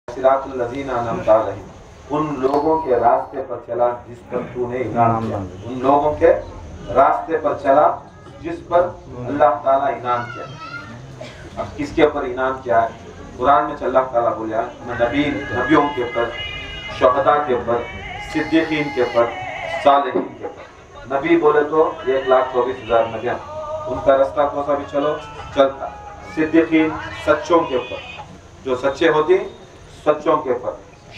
सिरातुल लज़ीना अनअमता अलैहिम, उन लोगों के रास्ते पर चला जिस पर तूने इनाम किया। उन लोगों के रास्ते पर चला जिस पर अल्लाह ताला इनाम किया। अब किसके ऊपर इनाम किया है? कुरान में अल्लाह ताला बोला नबियों के ऊपर, शुहदा के ऊपर, सिद्दीकीन के ऊपर, सालिहीन के ऊपर। नबी बोले तो 1,24,000 नबियाँ, उनका रास्ता कौन सा भी चलो चलता। सिद्दीकीन सच्चों के ऊपर, जो सच्चे होती सच्चों के ऊपर।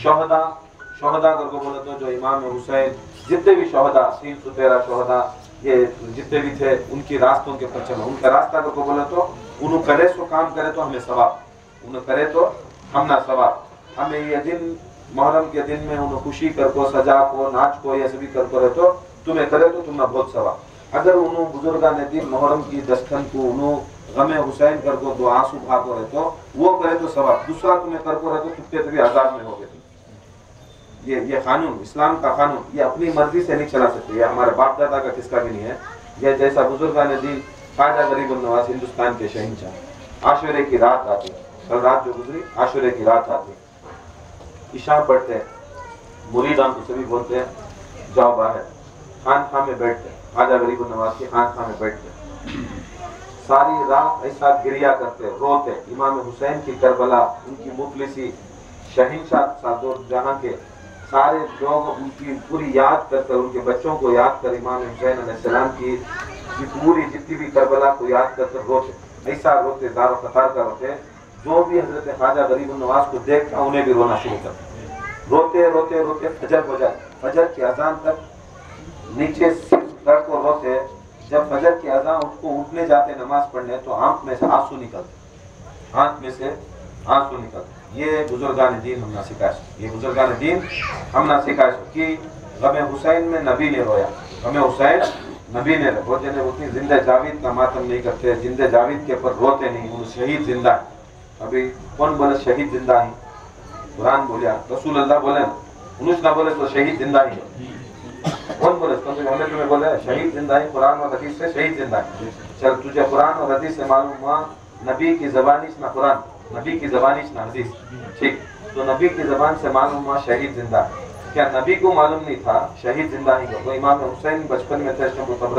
शोहदा को बोले तो जो इमाम हुसैन, जितने भी शोहदा 313 शोहदा ये जितने भी थे, उनकी रास्तों के ऊपर चलो। उनका रास्ता को बोले तो उन्होंने करे सो काम करे तो हमें सवाब, उन्हें करे तो हम ना सवाब। हमें ये दिन मुहर्रम के दिन में उन्हें खुशी कर को, सजा को, नाच को, ये सभी कर को रहे तो तुम्हें करे तो तुम्हें बहुत सवाब। अगर उन्होंने बुजुर्गा ने दिन मुहर्रम की दस्तन को उन्होंने गमे हुसैन कर को दो आंसू भागो रहे तो वो करे तो सवाब। दूसरा तुम्हें कर को रहे तो कितने तभी आजाद में हो गए। ये कानून, इस्लाम का कानून, ये अपनी मर्जी से नहीं चला सकते। ये हमारे बाप दादा का किसका भी नहीं है। ये जैसा बुजुर्गा ने दिन ख्वाजा गरीब नवाज हिंदुस्तान के शहंशाह, आशुरे की रात आती, कल रात जो गुजरी आशुरे की रात आती, इशा पढ़ते हैं, मुरीदान को सभी बोलते हैं जाओ बाहर, खान में बैठते, ख्वाजा गरीब नवाज के खान में बैठते, सारी रात ऐसा गिरिया करते, रोते। इमाम हुसैन की करबला, उनकी मुफलिसी, शहंशाह सादोर जहां के सारे लोग उनकी पूरी याद कर, उनके बच्चों को याद कर, इमाम हुसैन अलैहिस्सलाम की पूरी जितनी भी करबला को याद कर रोते। ऐसा रोते, दारो कतार का रोते। जो भी हजरत ख्वाजा गरीब नवाज को देखता उन्हें भी रोना शुरू करते। रोते रोते रोते फजर हो जाए, फजर की अजान तक नीचे सर को रोते। जब फजर की अजान उसको उठने जाते नमाज पढ़ने तो आंख में से आंसू निकलते, आंख में से आंसू निकलते। ये बुजुर्गान दीन हमने सिखाया, ये बुजुर्गान दीन हमने सिखाया कि गमे हुसैन में नबी ने रोया, गमे हुसैन नबी ने रोते ने उतनी जिंदा जावेद का मातम नहीं करते, जिंदा जावेद के ऊपर रोते नहीं, उन शहीद जिंदा है। अभी कौन बोले शहीद जिंदा है? कुरान बोलिया, रसूल अल्लाह बोले, उन्हें ना बोले तो शहीद जिंदा ही है। कौन बोले? तो हमें तुम्हें बोले शहीद जिंदा है, कुरान और हदीस से शहीद जिंदा है। चल तुझे कुरान और हदीस से मालूम हुआ नबी की ज़बानी ना कुरान, नबी की ज़बानी ना हदीस, ठीक? तो नबी की ज़बान से मालूम हुआ शहीद जिंदा है। क्या नबी को मालूम नहीं था शहीद जिंदा ही हो? तो इमाम हुसैन बचपन में थे,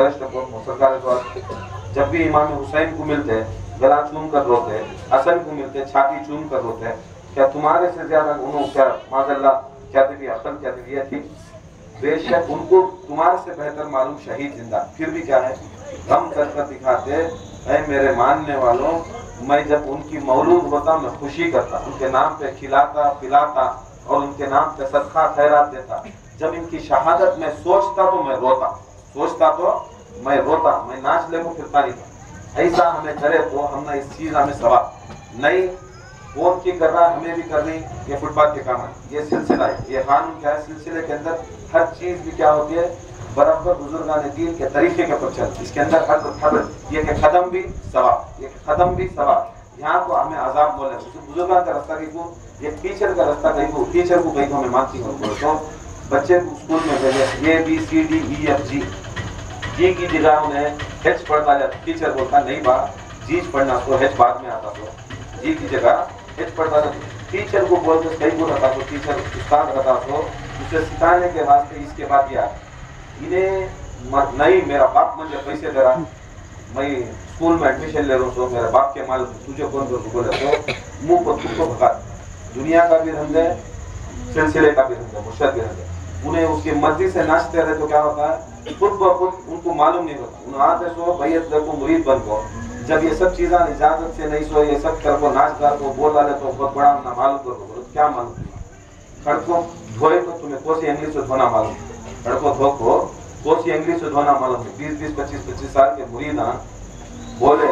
जब भी इमाम हुसैन को मिलते गला चूम कर रोते, हसन को मिलते छाती चूम कर रोते। क्या तुम्हारे से ज्यादा उन्होंने क्या माज़अल्लाह क्या थी अकल, क्या थी ये थी? बेशक उनको तुम्हारे से बेहतर मालूम शहीद जिंदा। फिर भी क्या है, गम कर दिखाते, ऐ मेरे मानने वालों, मैं जब उनकी मौलूद होता मैं खुशी करता, उनके नाम पे खिलाता पिलाता और उनके नाम पे सदका खैरात देता। जब इनकी शहादत में सोचता तो मैं रोता, सोचता तो मैं रोता, मैं नाच ले को फिरता नहीं था। ऐसा हमें करे तो हमने इस चीज हमें सवाब नहीं, कौन की कर रहा हमें भी करनी, ये फुटपाथ के काम है, ये सिलसिला है, ये कानून क्या है। सिलसिले के अंदर हर चीज भी क्या होती है बराबर बुजुर्गान दीन के तरीके के ऊपर चलती। इसके अंदर हर ये के कदम भी सवाब, ये कदम भी सवाब। यहाँ को हमें आजाब बोले बुजुर्गान का रास्ता कहीं को, ये टीचर का रास्ता कहीं को, टीचर को कहीं को हमें मानती हूँ। तो बच्चे को स्कूल में भेजे ABCDEFG, जी की जगह उन्हें H पढ़ता जाता, टीचर बोलता नहीं बात जी पढ़ना तो H बाद में आता, तो जी की जगह H पढ़ता था। टीचर को बोलते सही बोला था, तो टीचर उस्ताद रहता तो उसे सिखाने के वास्ते इसके बाद क्या इन्हें नहीं, मेरा बाप मुझे पैसे दे रहा, मैं स्कूल में एडमिशन ले रहा हूँ, तो मेरे बाप के माल तुझे कौन बोले, तो मुंह पर तुझको भगा। दुनिया का भी रंग है, सिलसिले का भी रंग है, मुर्शद भी रंग है। उन्हें उसकी मर्जी से नाचते रहे तो क्या होता है, खुद ब खुद उनको मालूम नहीं होता। उन्हें आते सो भैयत देखो मुरीद बन को, जब ये सब चीज़ें इजाजत से नहीं सो, ये सब कर को नाच कर को बोल डाले तो बहुत बड़ा ना मालूम कर को, क्या मालूम? खड़को धोए तो तुम्हें कोसी इंग्लिश से धोना मालूम, खड़को धो को कोसी इंग्लिश से धोना मालूम है। 20-20, 25-25 साल के मुरीदा बोले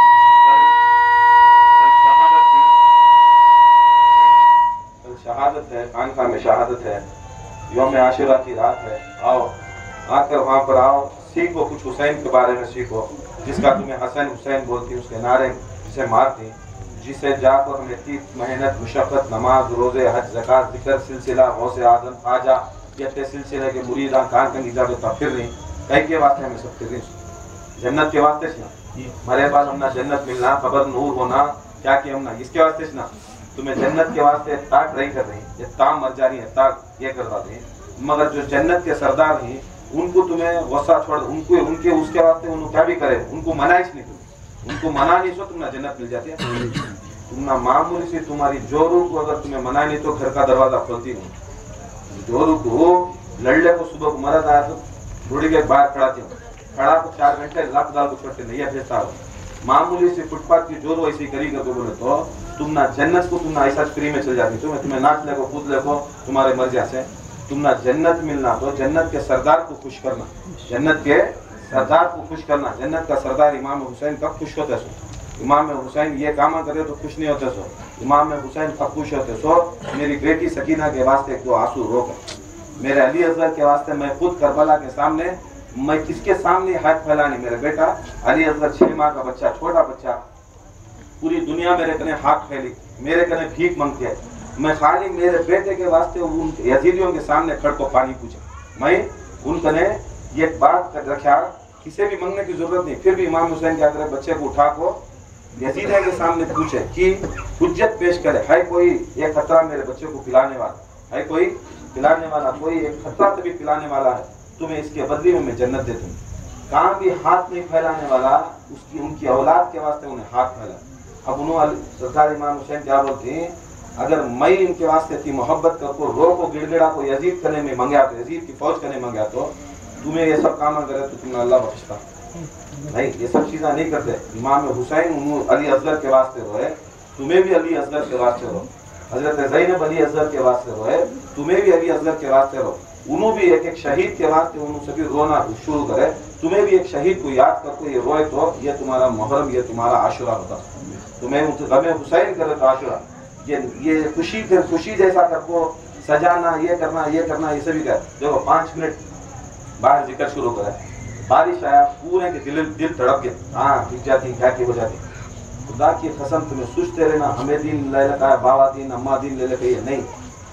शहादत है, खानका में शहादत है, यौम आशुरा की रात है, आओ आकर वहाँ पर आओ, सीखो कुछ हुसैन के बारे में सीखो, जिसका तुम्हें हसन हुसैन बोलती, उसके नारे जिसे मारती, जिसे जाकर हमें 30 मेहनत मुशक्क़त नमाज रोज़े हज ज़कात ज़िक्र सिलसिला गौसे आज़म ख्वाजा ये सिलसिले के मुरीदान कान कंगी जाते तो फिर नहीं कई के वास्ते हमें सब फिर जन्नत के वास्ते ना, हमारे पास हमना जन्नत मिलना, खबर नूर होना, क्या कि हमना इसके वास्ते ना तुम्हें जन्नत के वास्ते ताक नहीं कर रही, ये ताम मर जा रही है, ताक ये करवा रही, मगर जो जन्नत के सरदार हैं उनको तुम्हें वसा छोड़, उनको उनके उसके वास्ते उनको क्या भी करे, उनको मनाइश नहीं, तुम उनको मना नहीं सो तुम्हें जन्नत मिल जाती है। तुम ना मामूली सी तुम्हारी जोरू को अगर तुम्हें मना नहीं तो घर का दरवाजा खोलती नहीं। जोरू को लड़ले को सुबह को मरद आया तो थोड़ी देर बाहर खड़ाती हूँ, खड़ा तो 4 घंटे लाख दाल को छोड़ते नहीं भेजता हो। मामूली से फुटपाथ की जोर ऐसी करी कर बोले तो तुम ना जन्नत को तुम ना ऐसा फ्री में चल जाती, तुम्हें नाच ले को कूद ले को तुम्हारे मर्जी से तुम ना जन्नत मिलना तो जन्नत के सरदार को खुश करना, जन्नत के सरदार को खुश करना। जन्नत का सरदार इमाम हुसैन कब खुश होते सो, इमाम हुसैन ये काम करे तो खुश नहीं होते सो, इमाम हुसैन कब खुश होते सो, मेरी बेटी सकीना के वास्ते एक दो आंसू रोक, मेरे अली असगर के वास्ते मैं खुद करबला के सामने, मैं किसके सामने हाथ फैलानी, मेरा बेटा अली असगर 6 माह का बच्चा, छोटा बच्चा, पूरी दुनिया मेरे कने हाथ फैली, मेरे कने भीख मांगते है, मैं खाली मेरे बेटे के वास्ते उन यजीदियों के सामने खड़ को पानी पूछा, मैं उन कने ये बात कर रखा, किसी भी मांगने की जरूरत नहीं, फिर भी इमाम हुसैन क्या करे, बच्चे को उठा को यजीदिया के सामने पूछे कि हुज्जत पेश करे, है कोई एक खतरा मेरे बच्चे को पिलाने वाला, है कोई पिलाने वाला, कोई एक खतरा तभी पिलाने वाला है, तुम्हें इसके बदले में मैं जन्नत दे दूँ। कहाँ भी हाथ नहीं फैलाने वाला, उसकी उनकी औलाद के वास्ते उन्हें हाथ फैला। अब उन्होंने सरदार इमाम हुसैन क्या बोलते हैं, अगर मैं इनके वास्ते थी मोहब्बत को रो को गिड़गिड़ा को यजीद करने में मंगा तो, यजीद की फौज करने मंगा तो तुम्हें ये सब काम करे तो तुम्हें अल्लाह बख्शता नहीं, ये सब चीज़ें नहीं करते। इमाम हुसैन अली असगर के वास्ते रोए, तुम्हें भी अली असगर के वास्ते रो, हजरत ज़ैनब अली असगर के वास्ते रोए, तुम्हें भी अली असगर के वास्ते रो, उन्होंने भी एक एक शहीद के वास्ते उन्होंने सभी रोना शुरू करे, तुम्हें भी एक शहीद को याद करके ये रोए तो ये तुम्हारा मुहर्रम, ये तुम्हारा आशुरा होता, तुम्हें गमे हुसैन करे तो आशुरा, ये खुशी जैसा करको सजाना, ये करना ये सभी कर। देखो 5 मिनट बाहर जिक्र शुरू करे, बारिश आया, पूरे के दिल तड़प गया, हाँ दिख जाती क्या की हो जाती, खुदा की कसम तुम्हें सोचते रहना, हमें दिन ले लगा है, बाबा दिन अम्मा दिन ले लगे, नहीं,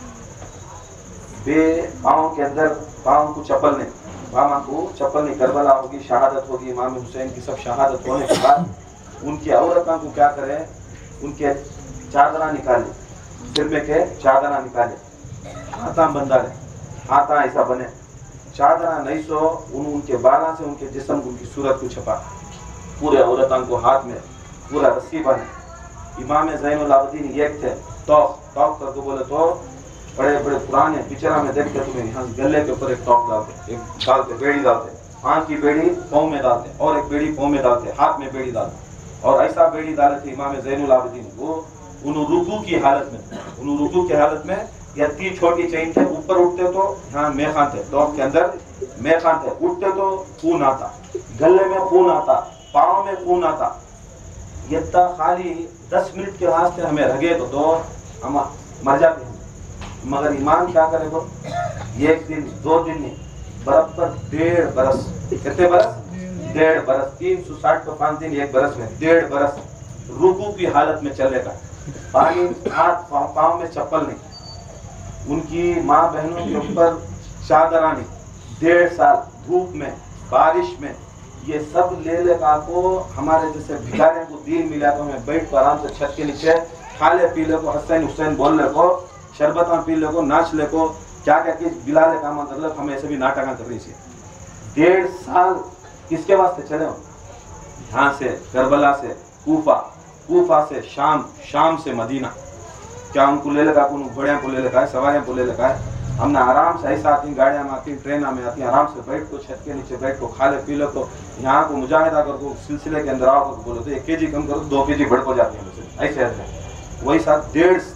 बे पाँव के अंदर पाँव को चप्पल नहीं, मामा को चप्पल नहीं, करबला होगी, शहादत होगी, इमाम हुसैन की सब शहादत होने के बाद उनकी औरतों को क्या करें, उनके चादरा निकाले, सिर में के चादरा निकाले, हाथा बंधा ले, हाथा ऐसा बने, चादरा नहीं सो उनके बालों से उनके जिस्म उनकी सूरत को छपा, पूरे औरतों को हाथ में पूरा रस्सी बने। इमाम ज़ैनुल आबिदीन एक थे, तौक करके बोले तो बड़े बड़े पुराने पिक्चर में देखते तुम्हें यहाँ गले के ऊपर एक तौक डालते, एक डालते बेड़ी डालते, हाथ की बेड़ी पाँव में डालते और एक बेड़ी पाँव में डालते, हाथ में बेड़ी डालते, और ऐसा बेड़ी डाले थे इमाम ज़ैनुल आबिदीन। वो उन रुकू की हालत में या 3 छोटी चेन थे, ऊपर उठते तो यहाँ मेखान थे, टॉप के अंदर मेखान थे, उठते तो खून आता, गले में खून आता, पाँव में खून आता, ये खाली 10 मिनट के वास्ते हमें रगे तो हम मर जाते हैं। मगर ईमान क्या करे वो, 1 दिन 2 दिन नहीं, बराबर 1.5 बरस, कितने बरस, 1.5 बरस, 360 को 5 दिन 1 बरस में 1.5 बरस रुकू की हालत में चलेगा, पानी हाथ पाँव में चप्पल नहीं, उनकी माँ बहनों के ऊपर चादरा नहीं, 1.5 साल धूप में बारिश में, ये सब ले लेगा को हमारे जैसे भिखारी को दीन मिला तो हमें बैठ कर आराम से छत के नीचे खाले पी ले को, हसैन हुसैन बोल ले को, शरबत पी ले को, नाच ले को, क्या क्या कि बिला ले का मतलब हमें ऐसे भी नाटक कर रही थी। 1.5 साल किसके वास्ते चले हो, यहाँ से करबला से कूफा से शाम से मदीना, क्या उनको ले लगा, उन घोड़ियाँ को ले लगा है, सवारियाँ को ले लगा है, हमने आराम से ऐसा आती, गाड़ियाँ में आती, ट्रेन में आती, आराम से बैठ को छत के नीचे बैठ को खा ले पी लो, तो यहाँ को मुजाहिदा कर को सिलसिले के अंदर आओ तो बोलो तो 1 केजी कम करो 2 केजी बढ़ को जाती है, ऐसे वही साथ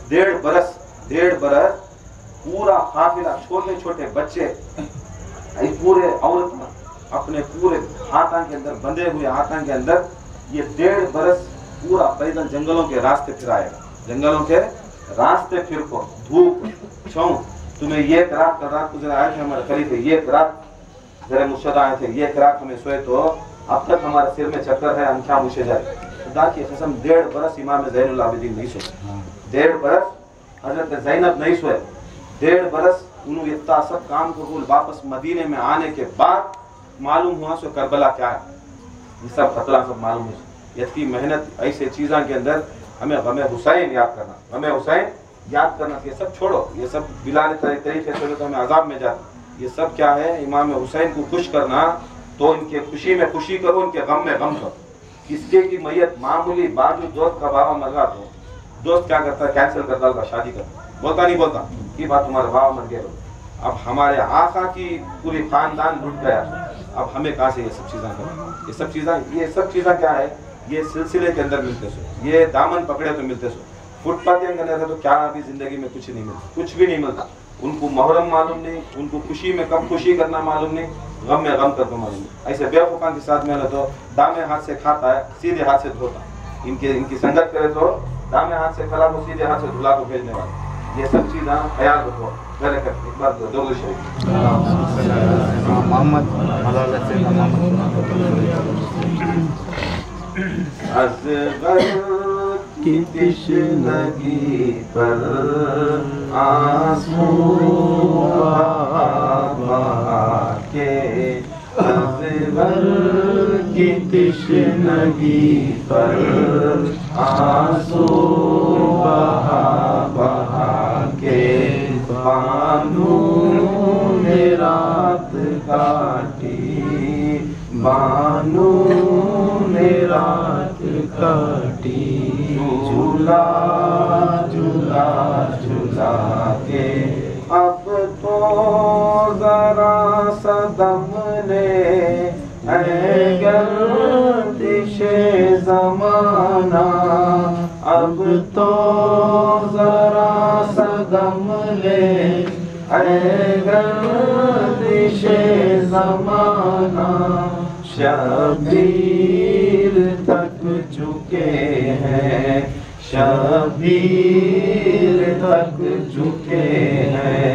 1.5 बरस पूरा काफिला, छोटे छोटे बच्चे, पूरे औरत अपने पूरे हाथों के अंदर बंधे हुए हाथों के अंदर, ये 1.5 बरस पूरा पैदल जंगलों के रास्ते फिर आएगा, जंगलों के रास्ते फिर को धूप छाँव। तुम्हें ये रात को जरा आए थे हमारे खलीफे, ये रात जरा मुर्शद आए थे, ये रात हमें सोए तो अब तक हमारे सिर में चक्कर है, अंखा मुझे जाए, खुदा की कसम 1.5 बरस इमाम ज़ैनुल आबिदीन नहीं सोए, 1.5 बरस हजरत ज़ैनब नहीं सोए, 1.5 बरस उन्होंने इतना सब काम कबूल, वापस मदीने में आने के बाद मालूम हुआ सो करबला क्या है, ये सब खतरा सब मालूम है, इतनी मेहनत ऐसे चीज़ों के अंदर हमें गमे हुसैन याद करना, गमे हुसैन याद करना। ये सब छोड़ो, ये सब बिलाने तरीके से तो हमें अजाब में जाते। ये सब क्या है? इमाम हुसैन को खुश करना, तो इनके खुशी में खुशी करो, इनके गम में गम करो। किसके की मैयत मामूली बाजू दोस्त का बाबा मर रहा तो दोस्त क्या करता है? कैंसिल करता है, शादी करता, बोलता नहीं बोलता कि बात तुम्हारा बाबा मर गया। अब हमारे आका की पूरी खानदान लुट गया, अब हमें कहाँ से ये सब चीज़ें करें? ये सब चीज़ें क्या है? ये सिलसिले के अंदर मिलते सो, ये दामन पकड़े तो मिलते सो, फुटपाथ के अंदर रहते तो क्या अभी जिंदगी में कुछ नहीं मिलता, कुछ भी नहीं मिलता। उनको मुहर्रम मालूम नहीं, उनको खुशी में कब खुशी करना मालूम नहीं, गम में गम करना मालूम नहीं। ऐसे बेवकूफ़ान के साथ में तो दामे हाथ से खाता है, सीधे हाथ से धोता। इनकी संगत करे तो दामे हाथ से खला को सीधे हाथ से धुला को भेजने वाला। ये सब चीज़ें ख्याल रखो। एक बार दो शरीफ की तश्नगी पर आंसू बहा के, असगर की तश्नगी पर आंसू बहा के, बानू ने रात काटी, बानू ने रात काटी, झूला झूला झूला के, अब तो जरा सदम ने गर्दिशे ज़माना, अब तो जरा सदम ले गर्दिशे ज़माना, शबीर थक चुके हैं, शबीर थक चुके हैं,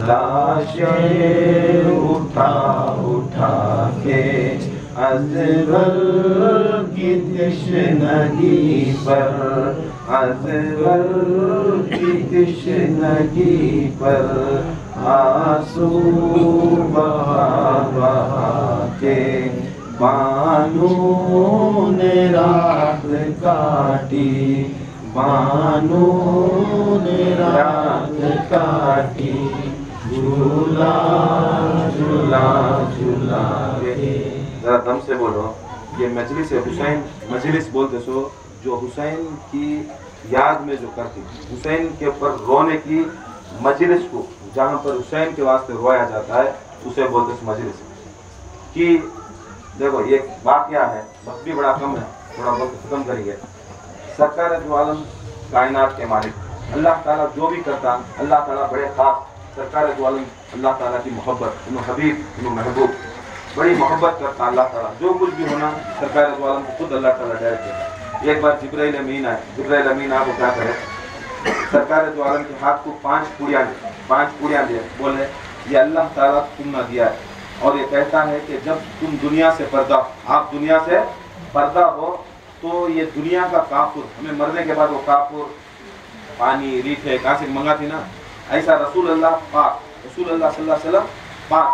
लाशें उठा उठा के, अज़बर की तश्नगी पर, अज़बर की तश्नगी पर आंसू बहा बहा के, बानू ने रात काटी, बानू ने रात काटी, झूला झूला झूला के। जरा दम से बोलो। ये मजलिस हुसैन, मजलिस बोलते सो जो हुसैन की याद में जो करती, हुसैन के ऊपर रोने की मजलिस को, जहाँ पर हुसैन के वास्ते रोया जाता है, उसे बोलते सो मजलिस। कि देखो ये वाक़या है, वक्त भी बड़ा कम है, थोड़ा वक्त खत्म करेंगे। सरकार दो आलम कायनात के मालिक अल्लाह ताला जो भी करता, अल्लाह ताला बड़े खास, सरकार दो आलम अल्लाह ताला की मोहब्बत, इन्हों हबीब इन्हों महबूब, बड़ी मोहब्बत करता अल्लाह ताला। जो कुछ भी होना सरकार दो आलम को खुद अल्लाह ताला डायरेक्ट देता। एक बार जिब्राइल अमीन आए, जिब्राइल अमीन आपको क्या करे? सरकार दो आलम के हाथ को 5 पूड़ियाँ दिए, बोले ये अल्लाह ताला तुमने दिया है, और ये कहता है कि जब तुम दुनिया से पर्दा, आप दुनिया से पर्दा हो, तो ये दुनिया का काफुर, हमें मरने के बाद वो काफुर पानी रीठे कहाँ से मंगाती ना, ऐसा रसूल अल्लाह पाक, रसूल अल्लाह सल्लल्लाहु अलैहि वसल्लम पाक,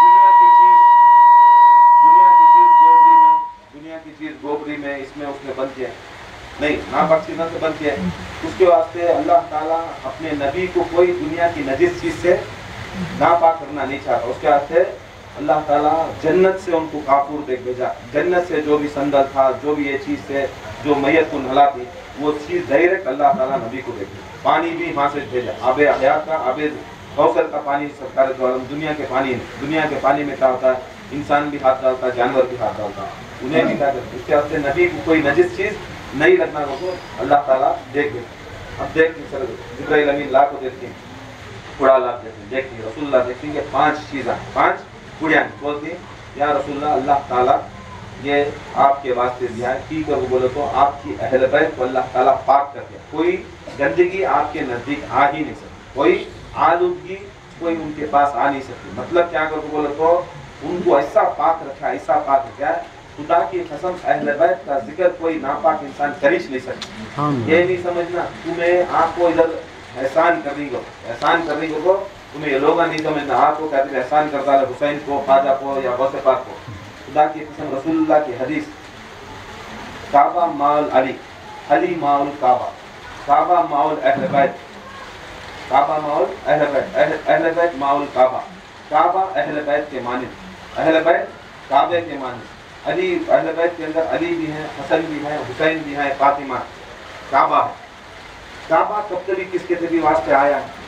दुनिया की चीज गोबरी में इसमें उसमें बंद किया नहीं, नापाक चीज़ों से बंद किया है। उसके वास्ते अल्लाह ताला अपने नबी को कोई दुनिया की नजिस चीज से नापाक करना नहीं चाहता। उसके वास्ते अल्लाह ताला जन्नत से उनको काफूर देख भेजा, जन्नत से जो भी संदल था, जो भी ये चीज़ से जो मैयत को नहला थी, वो चीज़ डायरेक्ट अल्लाह ताला नबी को देख, पानी भी वहाँ से भेजा, आबे हयात का, आबे कौसर का पानी सरकार द्वारा। दुनिया के पानी में क्या होता है, इंसान भी हाथ डालता है, जानवर भी हाथ डालता है, उन्हें भी क्या करते। उसके वास्ते नबी को कोई नजिस चीज़ नहीं रखना हो तो अल्लाह ताला देख दे। अब देख जिब्राइल अमीन ला को देखती, उड़ा ला देखती, रसूलुल्लाह देखती कि 5 चीज़ें, 5 पुड़ियाँ बोलती, या रसूलुल्लाह अल्लाह ताला ये आपके वास्ते दिया है, ठीक है। वो बोले तो आपकी अहल बैत को अल्लाह ताला पाक कर दिया, कोई गंदगी आपके नज़दीक आ ही नहीं सकती, कोई आलूदगी कोई उनके पास आ नहीं सकती। मतलब क्या कर बोले तो उनको ऐसा पाक रखा, ऐसा पाक रखा, खुदा की कसम अहल बैत का जिक्र कोई नापाक इंसान कर ही नहीं सकता। ये नहीं समझना तुम्हें आपको इधर एहसान करने को, तुम्हें ये लोग नहीं समझना आपको कहते एहसान करता है हुसैन को, ख्वाजा को या गौसे पाक को। खुदा की कसम रसूलुल्लाह की हदीस, काबा माल अली, अली माउल काबा, काबा माउल अहले बैत, काबा माउल अहले बैत, अहले बैत माउल काबा, काबा अहले बैत के मानिंद, अहले बैत काबे के मानिंद। अली अहले बैत के अंदर अली भी हैं, हसन भी हैं, हुसैन भी हैं, फातिमा। काबा है, काबा कब कभी किसके तभी वास्ते आया है?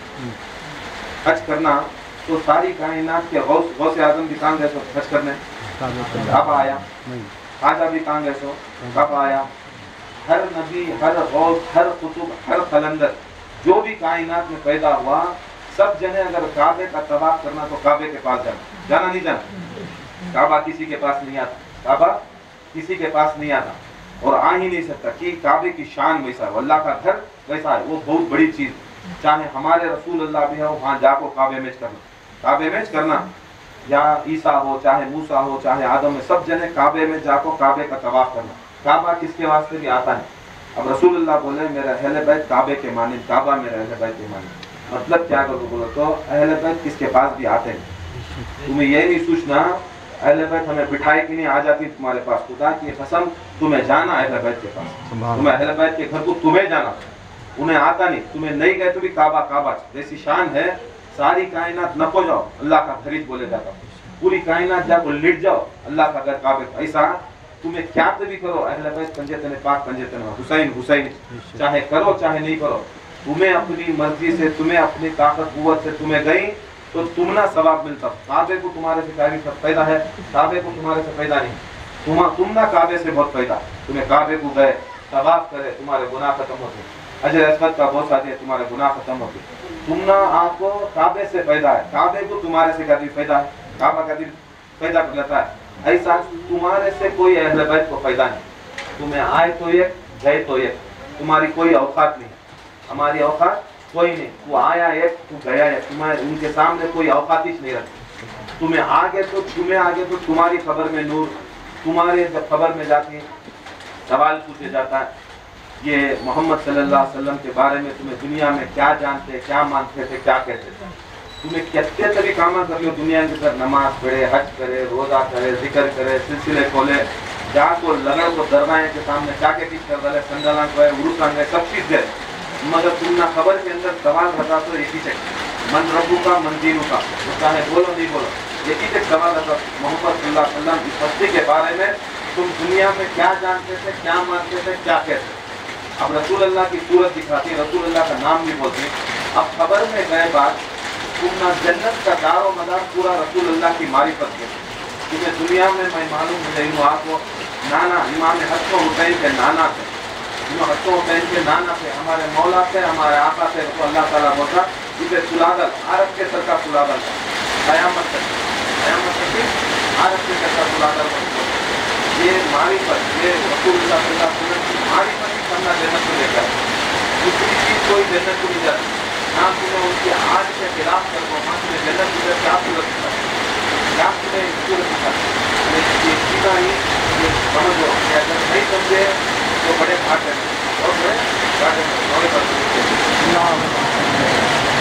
हज करना तो सारी कायनात के गौस आजम भी कहाँ गए सो हज करने? कब आया? खाजा भी कहाँ गए सो? कब आया? हर नबी, हर गौस, हर कुतुब, हर कलंदर जो भी कायनात में पैदा हुआ, सब जने अगर काबे का तवाफ करना तो काबे के पास जाना। जाना नहीं जाना? काबा किसी के पास नहीं आता, काबा किसी के पास नहीं आता और आ ही नहीं सकता कि काबे की शान वैसा है, अल्लाह का घर वैसा है, वो बहुत बड़ी चीज। चाहे हमारे रसूल अल्लाह भी हो, वहां जाको काबे में करना, काबे में करना, या ईसा हो, चाहे मूसा हो, चाहे आदम है, सब जने काबे में जाको काबे का तवाफ करना। काबा किसके वास्ते भी आता है। अब रसूल अल्लाह बोले मेरा अहले बैत काबे के मानिंद, काबा मेरा अहले बैत के मानिंद। मतलब क्या करो बोलो तो अहले बैत किसके पास भी आते हैं। तुम्हें यही नहीं सोचना अहले बैत हमें बिठाए कि नहीं आ जाती तुम्हारे पास, खुदा की कसम तुम्हें जाना अहले बैत के पास, तुम्हें अहले बैत के घर को तुम्हें जाना, उन्हें आता नहीं। तुम्हें नहीं गए तो भी काबा, काबा जैसी शान है, सारी कायनात न हो जाओ अल्लाह का खरीद बोले जाता, पूरी कायनात जाको लिट जाओ अल्लाह का घर काबे। ऐसा तुम्हें क्या भी करो अहले बैत पंजतन पाक पंजतन हुसैन हुसैन, चाहे करो चाहे नहीं करो, तुम्हें अपनी मर्जी से, तुम्हें अपनी ताकत कुव्वत से तुम्हें गई तो तुम ना सवाब मिलता। काबे को तुम्हारे से क्या पैदा है? काबे को तुम्हारे से पैदा नहीं, तुम ना काबे से बहुत पैदा। तुम्हें काबे को गए तवाफ करे तुम्हारे गुनाह खत्म होते, अजर असमत का बहुत साथी है तुम्हारे गुनाह खत्म होते। तुम ना आपको काबे से पैदा है, काबे को तुम्हारे से कभी पैदा है, काबा कभी पैदा कर लेता है। ऐसा तुम्हारे से कोई अहले बैत को पैदा नहीं, तुम्हें आए तो एक गए तो एक, तुम्हारी कोई औकात नहीं, हमारी औकात कोई नहीं। वो आया एक, तू गया एक, तुम्हारे उनके सामने कोई औकात ही नहीं रखती। तुम्हें आगे तो तुम्हारी खबर में नूर, तुम्हारे जब खबर में जाती सवाल पूछे जाता है ये मोहम्मद सल्लल्लाहु अलैहि वसल्लम के बारे में तुम्हें दुनिया में क्या जानते, क्या मानते थे, क्या कहते थे। तुम्हें कितने तभी काम कर लो दुनिया के अंदर, नमाज पढ़े, हज करे, रोजा करे, जिक्र करे, सिलसिले खोले, जाको लगन को दरगाह के सामने जाके किस कर डाले, संडला गए, उरुस गए, सब चीज गए, मगर तुम ना खबर के अंदर सवाल बता तो एक ही चीज मन रब्बू का मन दीनू का, चाहे बोलो नहीं बोलो एक ही सवाल था मोहम्मद सल्लल्लाहु अलैहि वसल्लम की हस्ती के बारे में तुम दुनिया में क्या जानते थे, क्या मानते थे, क्या कहते। अब रसूल अल्लाह की सूरत दिखाती, रसूल अल्लाह का नाम भी बोलती। अब खबर में गए बात तुम ना जन्नत का दारो मदार पूरा रसूल अल्लाह की मारिफत के, तुम्हें दुनिया में मैं मालूम मुझे आपको नाना इमाम हसन हुसैन के नाना थे, हसन हुसैन के नाना थे, हमारे मौला थे, हमारे आका थे। तो अल्लाह ताला बोलता इसे सुलागल अरब के सर का सुलागल था, कयामत तक अरब के सर का सुलागल। ये मारिफत, ये रसूलुल्लाह सल्लल्लाहु अलैहि वसल्लम की मारिफत ही करना जन्नत को लेकर, दूसरी चीज कोई जन्नत को नहीं जाती। ना तुम्हें उनके आज के खिलाफ कर दो, हाँ तुम्हें जन्नत को क्या सूरत दिखा, क्या तुम्हें सूरत दिखा, ये सीधा ही ये समझ लो कि अगर नहीं समझे तो बड़े घाटे और बड़े घाटे।